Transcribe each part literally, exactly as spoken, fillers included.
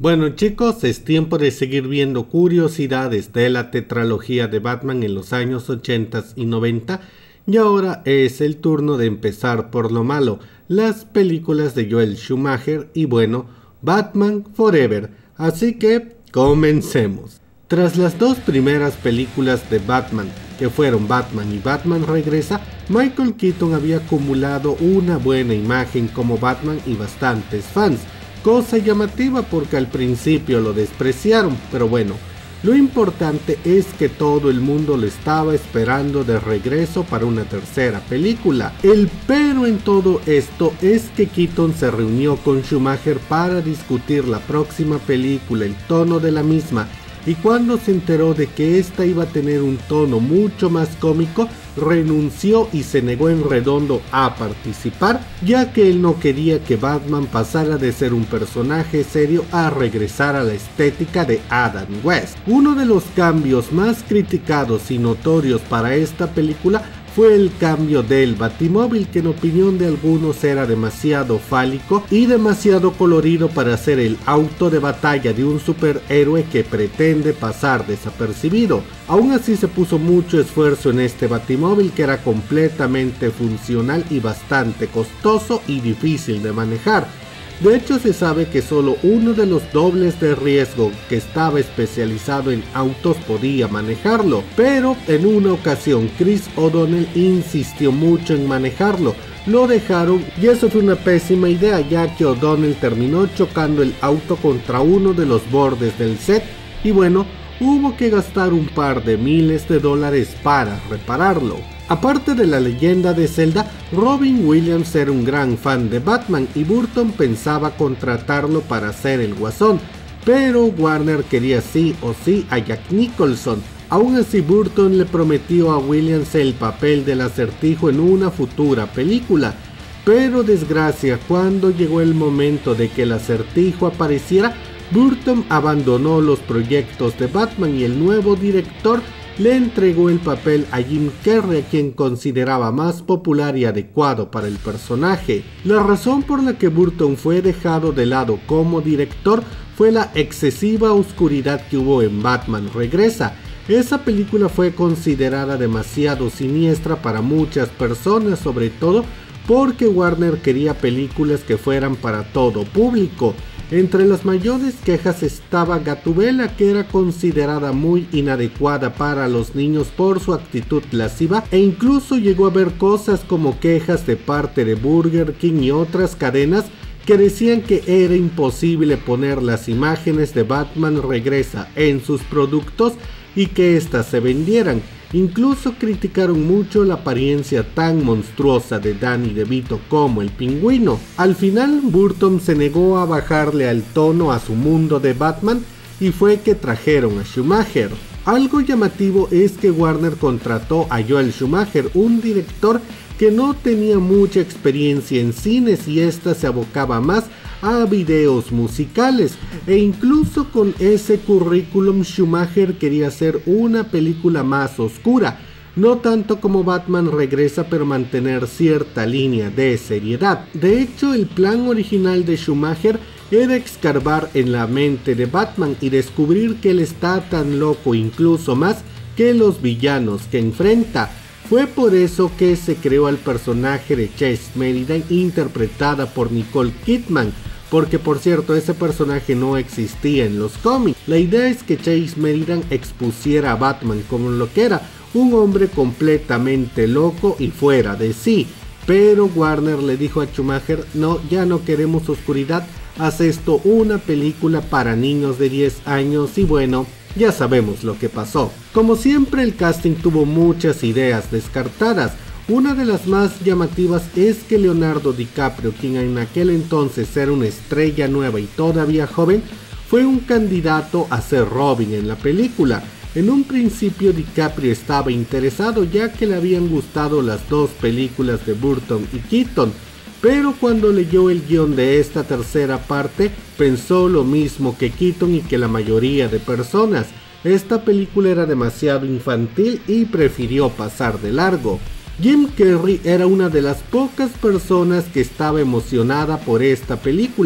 Bueno chicos, es tiempo de seguir viendo curiosidades de la tetralogía de Batman en los años ochenta y noventa, y ahora es el turno de empezar por lo malo, las películas de Joel Schumacher y bueno, Batman Forever, así que comencemos. Tras las dos primeras películas de Batman, que fueron Batman y Batman Regresa, Michael Keaton había acumulado una buena imagen como Batman y bastantes fans, cosa llamativa porque al principio lo despreciaron, pero bueno, lo importante es que todo el mundo lo estaba esperando de regreso para una tercera película. El pero en todo esto es que Keaton se reunió con Schumacher para discutir la próxima película, el tono de la misma, y cuando se enteró de que esta iba a tener un tono mucho más cómico, renunció y se negó en redondo a participar, ya que él no quería que Batman pasara de ser un personaje serio a regresar a la estética de Adam West. Uno de los cambios más criticados y notorios para esta película fue el cambio del Batimóvil, que en opinión de algunos era demasiado fálico y demasiado colorido para ser el auto de batalla de un superhéroe que pretende pasar desapercibido. Aún así se puso mucho esfuerzo en este Batimóvil, que era completamente funcional y bastante costoso y difícil de manejar. De hecho, se sabe que solo uno de los dobles de riesgo que estaba especializado en autos podía manejarlo, pero en una ocasión Chris O'Donnell insistió mucho en manejarlo, lo dejaron y eso fue una pésima idea, ya que O'Donnell terminó chocando el auto contra uno de los bordes del set y bueno, hubo que gastar un par de miles de dólares para repararlo. Aparte de la leyenda de Zelda, Robin Williams era un gran fan de Batman y Burton pensaba contratarlo para ser el Guasón, pero Warner quería sí o sí a Jack Nicholson. Aún así, Burton le prometió a Williams el papel del Acertijo en una futura película, pero desgracia, cuando llegó el momento de que el Acertijo apareciera, Burton abandonó los proyectos de Batman y el nuevo director le entregó el papel a Jim Carrey, a quien consideraba más popular y adecuado para el personaje. La razón por la que Burton fue dejado de lado como director fue la excesiva oscuridad que hubo en Batman Regresa. Esa película fue considerada demasiado siniestra para muchas personas, sobre todo porque Warner quería películas que fueran para todo público. Entre las mayores quejas estaba Gatúbela, que era considerada muy inadecuada para los niños por su actitud lasciva, e incluso llegó a haber cosas como quejas de parte de Burger King y otras cadenas que decían que era imposible poner las imágenes de Batman Regresa en sus productos y que éstas se vendieran. Incluso criticaron mucho la apariencia tan monstruosa de Danny DeVito como el Pingüino. Al final, Burton se negó a bajarle al tono a su mundo de Batman y fue que trajeron a Schumacher. Algo llamativo es que Warner contrató a Joel Schumacher, un director que no tenía mucha experiencia en cines y ésta se abocaba más a videos musicales, e incluso con ese currículum Schumacher quería hacer una película más oscura, no tanto como Batman Regresa, pero mantener cierta línea de seriedad. De hecho, el plan original de Schumacher era escarbar en la mente de Batman y descubrir que él está tan loco, incluso más que los villanos que enfrenta. Fue por eso que se creó al personaje de Chase Meridian, interpretada por Nicole Kidman, porque por cierto ese personaje no existía en los cómics. La idea es que Chase Meridian expusiera a Batman como lo que era, un hombre completamente loco y fuera de sí, pero Warner le dijo a Schumacher: no, ya no queremos oscuridad, haz esto una película para niños de diez años, y bueno, ya sabemos lo que pasó. Como siempre, el casting tuvo muchas ideas descartadas. Una de las más llamativas es que Leonardo DiCaprio, quien en aquel entonces era una estrella nueva y todavía joven, fue un candidato a ser Robin en la película. En un principio DiCaprio estaba interesado, ya que le habían gustado las dos películas de Burton y Keaton, pero cuando leyó el guión de esta tercera parte pensó lo mismo que Keaton y que la mayoría de personas. Esta película era demasiado infantil y prefirió pasar de largo. Jim Carrey era una de las pocas personas que estaba emocionada por esta película,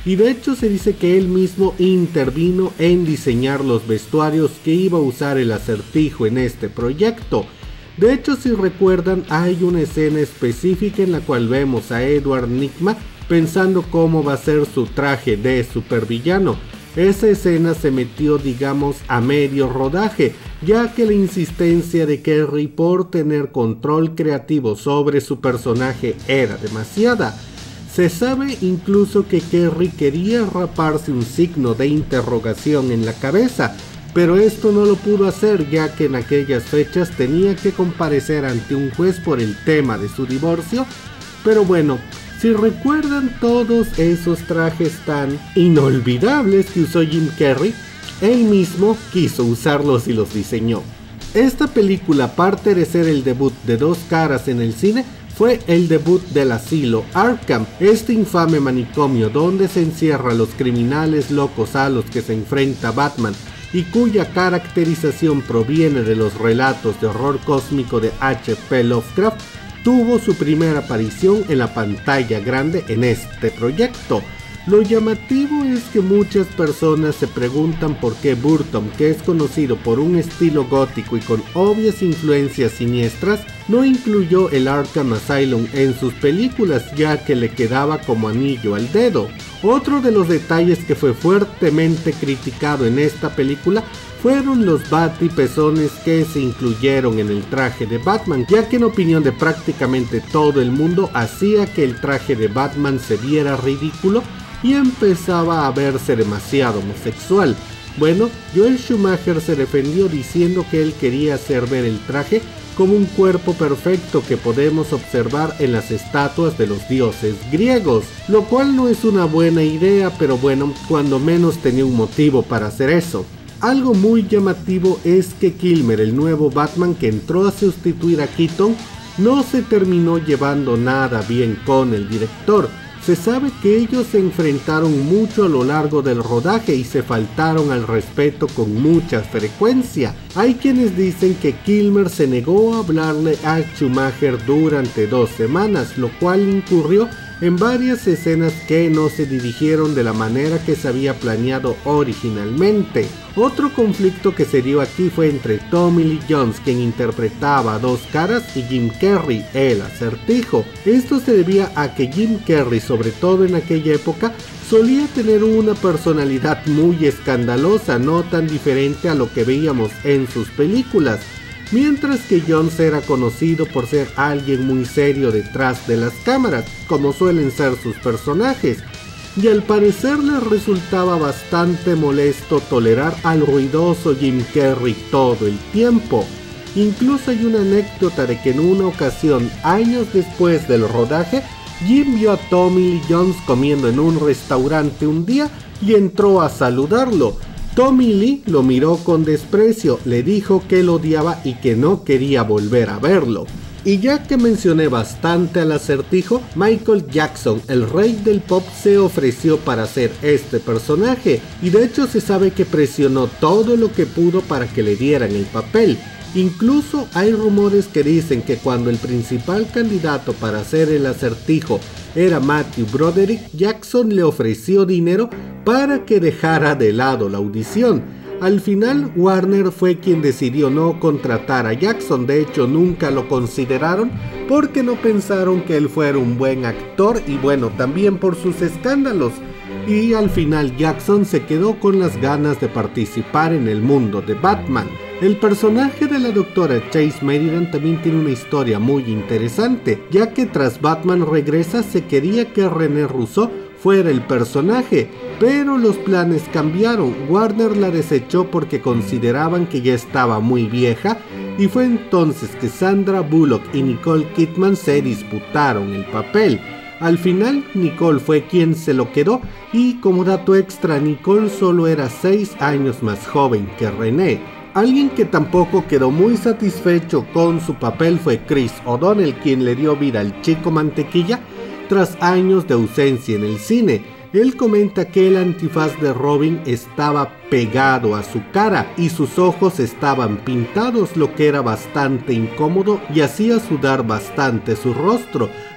y de hecho se dice que él mismo intervino en diseñar los vestuarios que iba a usar el Acertijo en este proyecto. De hecho, si recuerdan, hay una escena específica en la cual vemos a Edward Nygma pensando cómo va a ser su traje de supervillano. Esa escena se metió, digamos, a medio rodaje, ya que la insistencia de Kerry por tener control creativo sobre su personaje era demasiada. Se sabe incluso que Kerry quería raparse un signo de interrogación en la cabeza, pero esto no lo pudo hacer ya que en aquellas fechas tenía que comparecer ante un juez por el tema de su divorcio. Pero bueno, si recuerdan todos esos trajes tan inolvidables que usó Jim Carrey, él mismo quiso usarlos y los diseñó. Esta película, aparte de ser el debut de Dos Caras en el cine, fue el debut del asilo Arkham, este infame manicomio donde se encierra a los criminales locos a los que se enfrenta Batman y cuya caracterización proviene de los relatos de horror cósmico de H P Lovecraft. Tuvo su primera aparición en la pantalla grande en este proyecto. Lo llamativo es que muchas personas se preguntan por qué Burton, que es conocido por un estilo gótico y con obvias influencias siniestras, no incluyó el Arkham Asylum en sus películas, ya que le quedaba como anillo al dedo. Otro de los detalles que fue fuertemente criticado en esta película fueron los batipezones que se incluyeron en el traje de Batman, ya que en opinión de prácticamente todo el mundo hacía que el traje de Batman se viera ridículo y empezaba a verse demasiado homosexual. Bueno, Joel Schumacher se defendió diciendo que él quería hacer ver el traje como un cuerpo perfecto que podemos observar en las estatuas de los dioses griegos, lo cual no es una buena idea, pero bueno, cuando menos tenía un motivo para hacer eso. Algo muy llamativo es que Kilmer, el nuevo Batman que entró a sustituir a Keaton, no se terminó llevando nada bien con el director. Se sabe que ellos se enfrentaron mucho a lo largo del rodaje y se faltaron al respeto con mucha frecuencia. Hay quienes dicen que Kilmer se negó a hablarle a Schumacher durante dos semanas, lo cual incurrió en varias escenas que no se dirigieron de la manera que se había planeado originalmente. Otro conflicto que se dio aquí fue entre Tommy Lee Jones, quien interpretaba a Dos Caras, y Jim Carrey, el Acertijo. Esto se debía a que Jim Carrey, sobre todo en aquella época, solía tener una personalidad muy escandalosa, no tan diferente a lo que veíamos en sus películas, mientras que Jones era conocido por ser alguien muy serio detrás de las cámaras, como suelen ser sus personajes, y al parecer les resultaba bastante molesto tolerar al ruidoso Jim Carrey todo el tiempo. Incluso hay una anécdota de que en una ocasión, años después del rodaje, Jim vio a Tommy Lee Jones comiendo en un restaurante un día y entró a saludarlo. Tommy Lee lo miró con desprecio, le dijo que lo odiaba y que no quería volver a verlo. Y ya que mencioné bastante al Acertijo, Michael Jackson, el rey del pop, se ofreció para hacer este personaje, y de hecho se sabe que presionó todo lo que pudo para que le dieran el papel. Incluso hay rumores que dicen que cuando el principal candidato para hacer el Acertijo era Matthew Broderick, Jackson le ofreció dinero para que dejara de lado la audición. Al final, Warner fue quien decidió no contratar a Jackson. De hecho, nunca lo consideraron porque no pensaron que él fuera un buen actor, y bueno, también por sus escándalos. Y al final Jackson se quedó con las ganas de participar en el mundo de Batman. El personaje de la doctora Chase Merridan también tiene una historia muy interesante, ya que tras Batman Regresa se quería que René Russo fuera el personaje, pero los planes cambiaron. Warner la desechó porque consideraban que ya estaba muy vieja, y fue entonces que Sandra Bullock y Nicole Kidman se disputaron el papel. Al final, Nicole fue quien se lo quedó, y como dato extra, Nicole solo era seis años más joven que René. Alguien que tampoco quedó muy satisfecho con su papel fue Chris O'Donnell, quien le dio vida al Chico Mantequilla tras años de ausencia en el cine. Él comenta que el antifaz de Robin estaba pegado a su cara y sus ojos estaban pintados, lo que era bastante incómodo y hacía sudar bastante su rostro.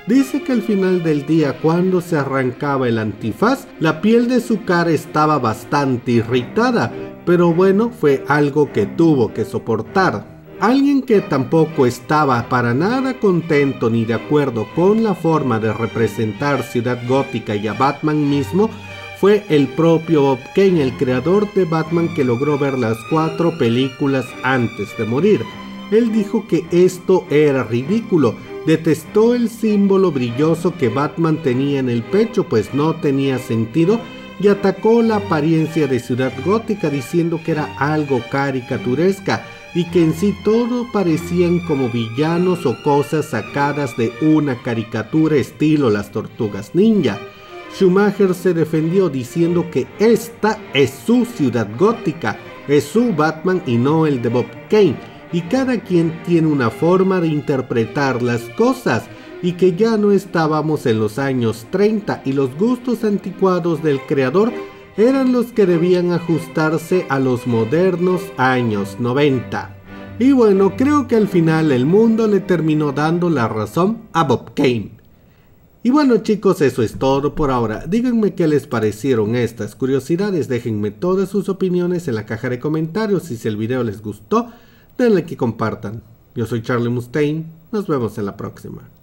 Dice que al final del día, cuando se arrancaba el antifaz, la piel de su cara estaba bastante irritada, pero bueno, fue algo que tuvo que soportar. Alguien que tampoco estaba para nada contento ni de acuerdo con la forma de representar Ciudad Gótica y a Batman mismo fue el propio Bob Kane, el creador de Batman, que logró ver las cuatro películas antes de morir. Él dijo que esto era ridículo, detestó el símbolo brilloso que Batman tenía en el pecho, pues no tenía sentido, y atacó la apariencia de Ciudad Gótica diciendo que era algo caricaturesca y que en sí todo parecían como villanos o cosas sacadas de una caricatura estilo Las Tortugas Ninja. Schumacher se defendió diciendo que esta es su Ciudad Gótica, es su Batman y no el de Bob Kane, y cada quien tiene una forma de interpretar las cosas, y que ya no estábamos en los años treinta y los gustos anticuados del creador eran los que debían ajustarse a los modernos años noventa. Y bueno, creo que al final el mundo le terminó dando la razón a Bob Kane. Y bueno chicos, eso es todo por ahora. Díganme qué les parecieron estas curiosidades, déjenme todas sus opiniones en la caja de comentarios. Y si el video les gustó, denle like y compartan. Yo soy Charlie Mustaine, nos vemos en la próxima.